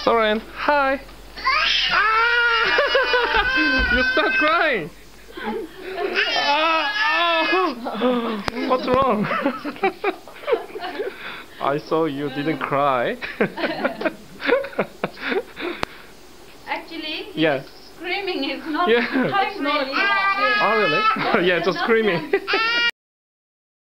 Soren, hi. You start crying. What's wrong? I saw you didn't cry. Actually, yes. Screaming is not. Yeah. It's not. Oh really? Yeah, just screaming.